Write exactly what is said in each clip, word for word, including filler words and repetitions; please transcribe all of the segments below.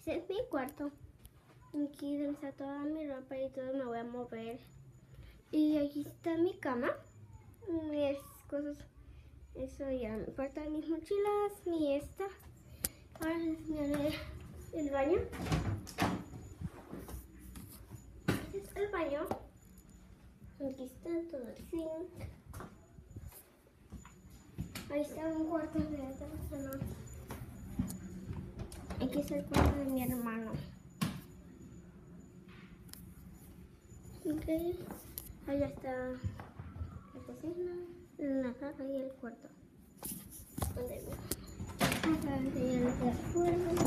Ese es mi cuarto. Aquí donde está toda mi ropa y todo me voy a mover. Y aquí está mi cama. Mis cosas. Eso ya me falta mis mochilas, mi esta. Ahora les enseñaré el baño. Este es el baño. Aquí está todo el zinc. Ahí está un cuarto de otra persona. Aquí está el cuarto de mi hermano. Ok. Ahí está la cocina, la sala y el cuarto. Donde vivo. Acá enseñar lo que acuerdo.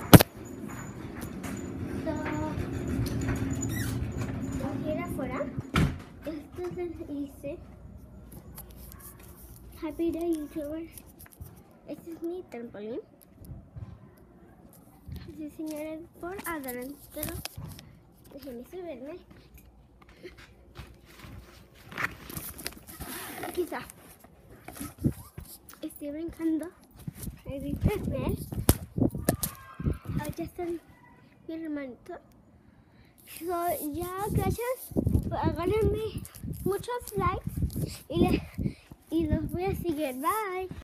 Aquí afuera. Esto les hice. Happy Day YouTuber. Este es mi trampolín. Les enseñaré por adentro. Déjenme subirme. Aquí está. Estoy brincando. Ahí ver. Ahí está mi hermanito. So, ya, gracias. Háganme muchos likes y, le, y los voy a seguir. Bye.